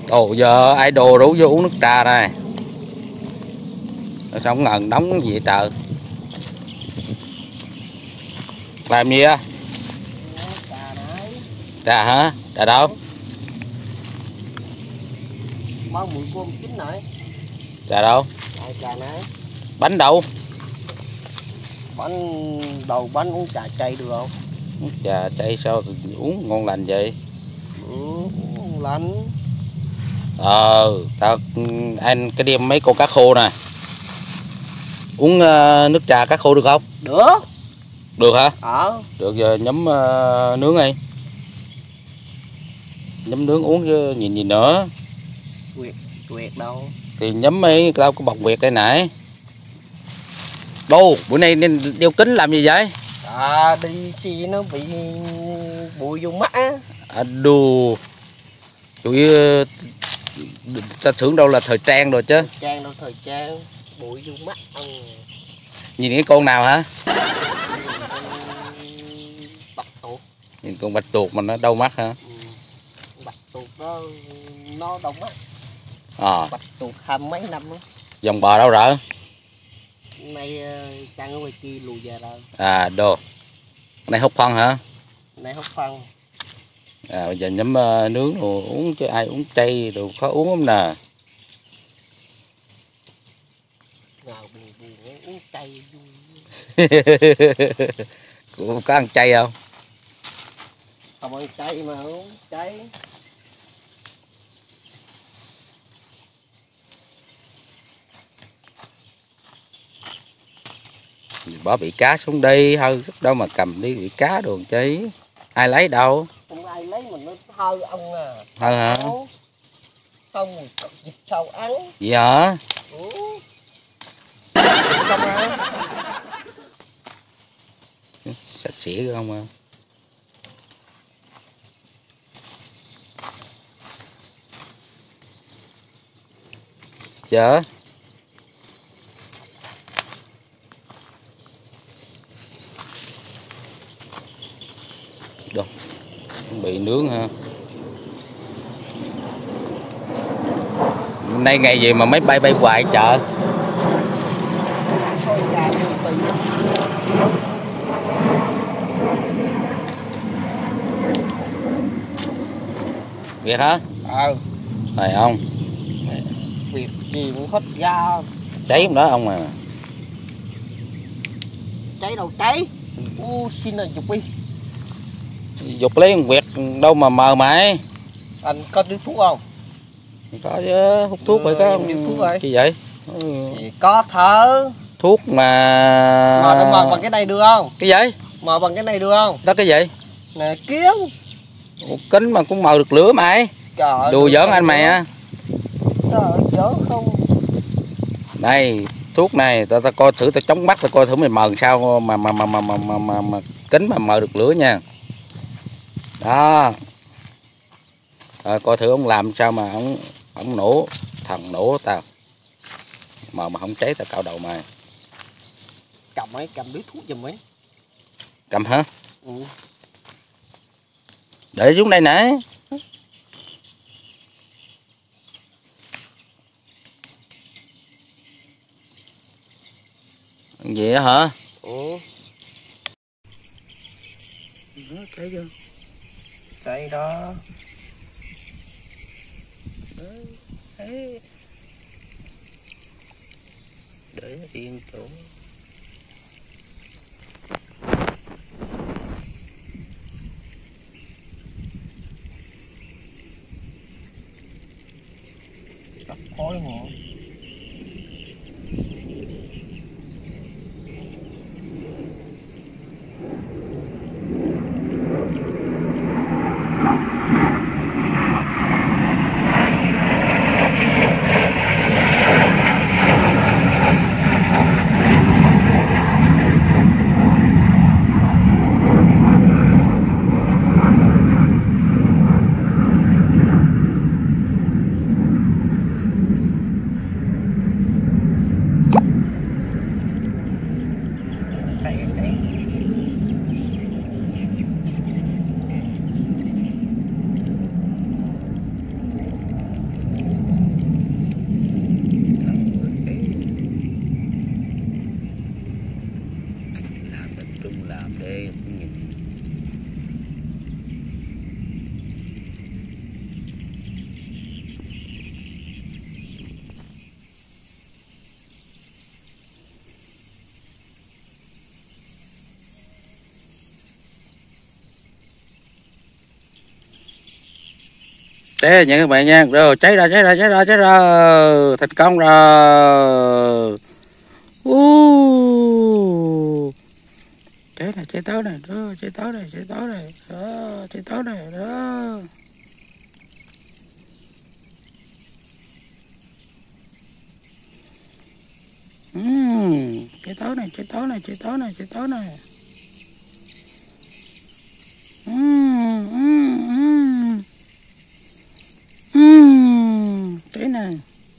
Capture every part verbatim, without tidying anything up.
Ồ giờ idol rủ vô uống nước trà này. Rồi xong ngần đóng gì vậy trời. Làm gì á? Trà hả? Trà đâu? Bao mùi cơm chín này. Trà đâu? Trà này. Bánh đâu? Bánh đầu bánh uống trà chay được không? Trà chay sao uống ngon lành vậy? Ừ, uống lành. Ờ, tao anh cái đem mấy con cá khô nè. Uống uh, nước trà cá khô được không? Được. Được hả? Ờ. Được giờ nhắm uh, nướng đi. Nhắm nướng uống chứ nhìn gì nữa. Quyệt, quyệt đâu? Thì nhắm mấy tao có bọc Việt đây nãy. Đô, bữa nay nên đeo kính làm gì vậy? À đi xì nó bị bụi vô mắt á. À đù. Chủ yếu ta tưởng đâu là thời trang rồi chứ. Thời trang đâu thời trang, bụi vô mắt ông. Nhìn cái con nào hả? Bạch tuộc. Nhìn con bạch tuộc mà nó đau mắt hả? Ừ. Bạch tuộc đó nó đau mắt. À. Bạch tuộc hai mấy năm đó. Dòng bò đâu rồi? Nay chăn ở ngoài kia lùi về rồi. À đồ. Này hút phân hả? Nay hút phân. À bây giờ nhắm uh, nướng rồi uống chứ ai uống chay đồ khó uống lắm nè. Ngào buồn buồn uống chay vui. Cô có ăn chay không? Không ăn chay mà uống chay. Bỏ bị cá xuống đi thôi, đâu mà cầm đi bị cá đồ chứ. Ai lấy đâu? Không ai lấy mình nó hơi ông à. Hơi hả? Không dịch sâu ăn. Gì hả? Ừ. Không ăn. Sạch sẽ không à? Chờ. Đâu? Bị nướng ha. Hôm nay ngày gì mà máy bay bay hoài chợ. Việc hả? Ờ. Phải không? Việc gì cũng hết ra. Cháy không đó ông à? Cháy đâu cháy. U xin là chụp đi. Dục lấy việc đâu mà mờ mày. Anh có điếu thuốc không? Có chứ, hút thuốc phải có. Điếu thuốc rồi. Gì vậy? Thì có thở. Thuốc mà. Mờ mờ bằng cái này được không? Cái gì? Mờ bằng cái này được không? Đó cái gì? Nè kiếm. Ủa, kính mà cũng mờ được lửa mày. Trời đùa giỡn anh mày á. Trời ơi, giỡn không. Đây, thuốc này tao tao coi thử, tao chống mắt tao coi thử mày mờ sao mà mà mà mà mà mà, mà, mà kính mà mờ được lửa nha. Đó. Rồi, coi thử ông làm sao mà ông ông nổ, thằng nổ tao. Mà mà không cháy tao cạo đầu mày. Cầm ấy, cầm điếu thuốc giùm ấy. Cầm hả? Ừ. Để xuống đây nè. Gì đó hả? Ừ. Đó, thấy chưa? Đây đó. Đấy. Để yên chỗ. Tắt khói mà. xé nha các bạn nha. Rồi cháy ra cháy ra cháy ra cháy ra thành công rồi. Uh. Cháy này cháy tối này đó, cháy tối này cháy tối này đó, cháy tối này đó. Uhm, cháy tối này cháy tối này cháy tối này cháy tối này. Uhm, uhm, uhm. Uhm, cháy này.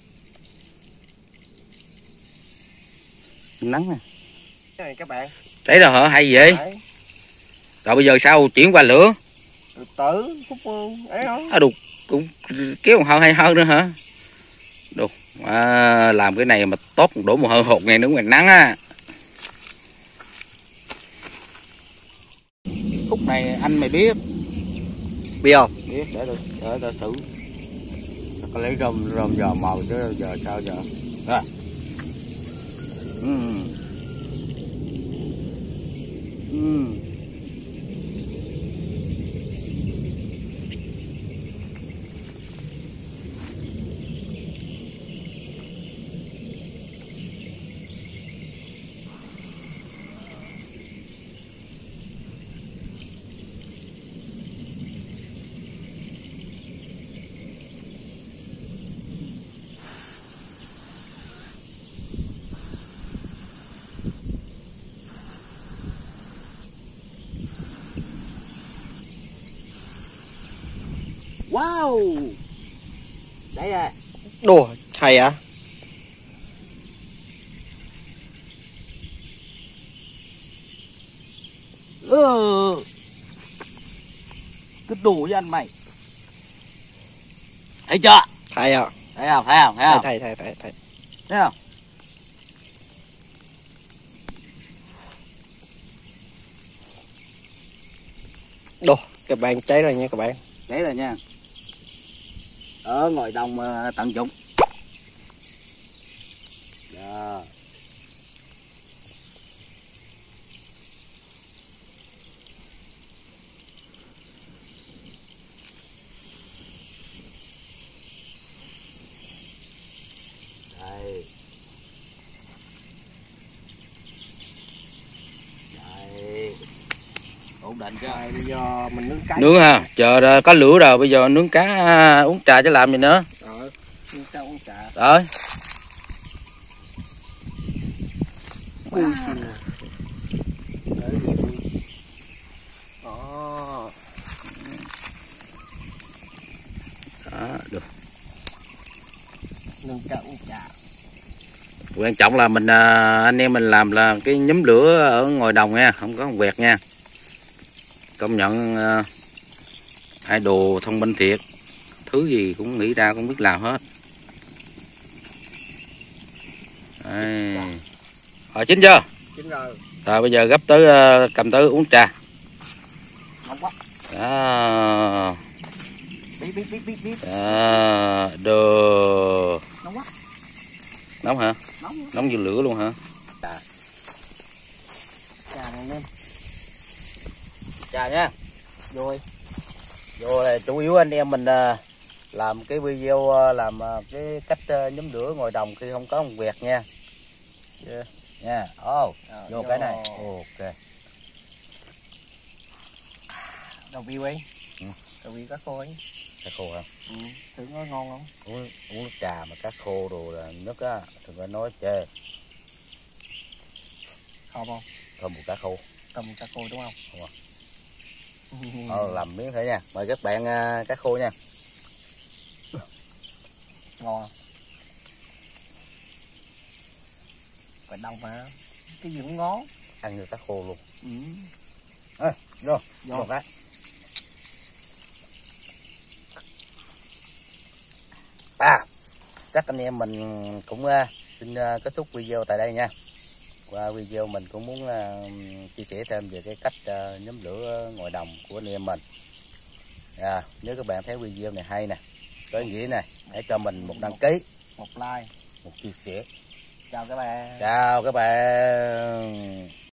Nắng nè. Này các bạn. Cháy rồi hả? Hay vậy? Đấy. Rồi bây giờ sao chuyển qua lửa? Từ từ khúc ấy không? À, đục cũng kéo hơn hay hơn nữa hả? Đục à, làm cái này mà tốt đổ một hơi hột này nữa ngoài nắng á. Khúc này anh mày biết Biết không? biết để tôi để tôi thử. Tôi lấy rơm rơm giò màu chứ giờ sao giờ à. Ừ. Ừ. Wow. Đấy à. Đồ hay à? Ừ. Cứ đủ với anh mày. Thấy chưa? Hay à? Thấy không? Thấy không? Thấy không? Thấy thấy thấy thấy. Thấy không? Đồ, các bạn cháy rồi nha các bạn. Cháy rồi nha. Ở ngoài đồng tận dụng. Đó. Đây. Đây. Ổn định chưa? Rồi bây giờ mình nướng cá. Nướng ha, chờ có lửa rồi bây giờ nướng cá uống trà chứ làm gì nữa. Rồi, nướng cá uống trà. Rồi. Wow. Đó. Đó, được. Nướng cá uống trà. Quan trọng là mình anh em mình làm là cái nhóm lửa ở ngoài đồng nha, không có quẹt nha. Công nhận uh, idol thông minh thiệt, thứ gì cũng nghĩ ra cũng biết làm hết. Đây. Rồi chín chưa? Chín rồi. Rồi bây giờ gấp tới uh, cầm tới uống trà. Nóng quá. Đó. Biết biết biết biết biết. Đó. Đồ. Nóng quá. Nóng hả? Nóng. Nóng như lửa luôn hả? Trà. Trà này em. Trà nha. Rồi. Vô là chủ yếu anh em mình uh, làm cái video uh, làm uh, cái cách uh, nhóm lửa ngoài đồng khi không có một quẹt nha. Yeah. Nha. Ô, oh, à, vô cái này. Ok. Đầu view ấy. Ừ. Đầu view cá khô ấy. Cá khô hả? Ừ. Thử nó ngon không? Uống, uống nước trà mà cá khô đồ là nước á, đừng có nói chê. Không không? Thơm một cá khô. Cầm cá khô đúng không? Đúng rồi. Thôi làm miếng thế nha. Mời các bạn uh, cá khô nha. Ngon không? Phải đông mà. Cái gì cũng ngon. Ăn như cá khô luôn. Ừ. À, vô, Vô. một cái. À, chắc anh em mình cũng uh, xin uh, kết thúc video tại đây nha. Qua video mình cũng muốn uh, chia sẻ thêm về cái cách uh, nhóm lửa ngoài đồng của anh em mình. À, nếu các bạn thấy video này hay nè, có ý nghĩa nè, hãy cho mình một đăng ký, Một like, một chia sẻ. chào các bạn. Chào các bạn.